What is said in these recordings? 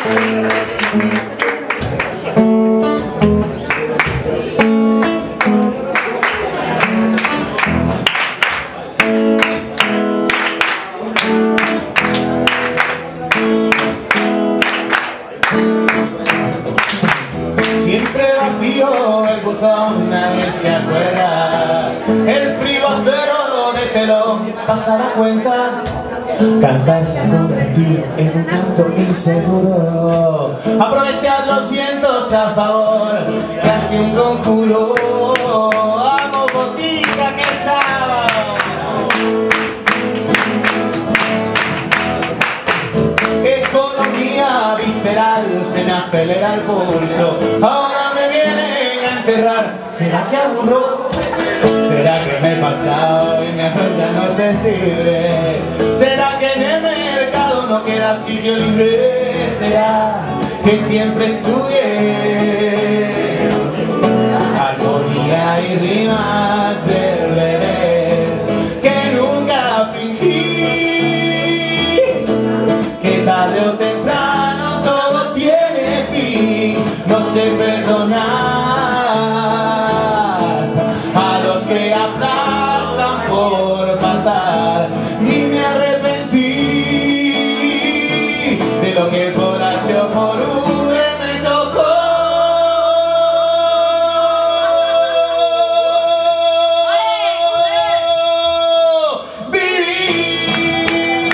Siempre vacío el buzón, nadie se acuerda. El frío acero de telón pasa la cuenta. Cantar se ha convertido en un canto inseguro. Aprovechar los vientos a favor, casi un conjuro. Amo botica que es sábado. Economía visceral, se me acelera el pulso. Ahora me vienen a enterrar. ¿Será que aburro? ¿Será que me he pasado y mejor ya no te sirve? ¿Será que en el mercado no queda sitio libre? ¿Será que siempre estudié armonía y rimas del revés? Que nunca fingí que tarde o temprano todo tiene fin. No sé perdonar a los que aplastan por pasar, ni me arrepentí de lo que borracho por me tocó vivir.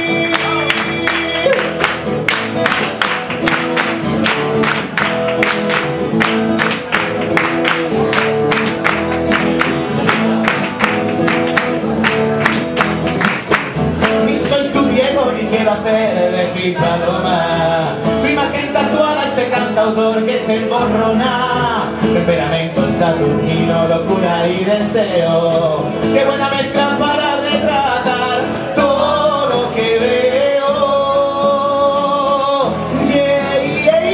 Ni soy tu Diego ni quiero hacer de mi paloma. Tu imagen tatuada este cantautor que se emborrona. Temperamento saturnino, locura y deseo. Qué buena mezcla para retratar todo lo que veo. Yeah, yeah,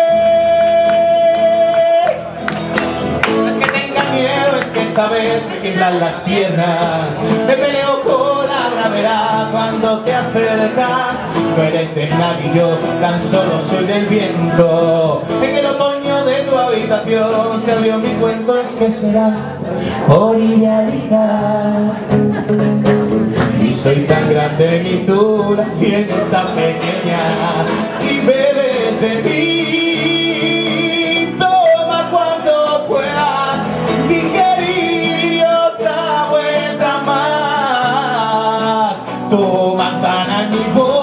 yeah. No es que tenga miedo, es que esta vez me tiemblan las piernas. Me peleo con la gravedad cuando te acercas. No eres de nadie, yo tan solo soy del viento. En el otoño de tu habitación se abrió mi cuento. Es que será por idealizar. Ni soy tan grande ni tú la tienes tan pequeña. Si bebes de mí, toma cuando puedas digerir y otra vuelta más. Tu manzana en mi boca.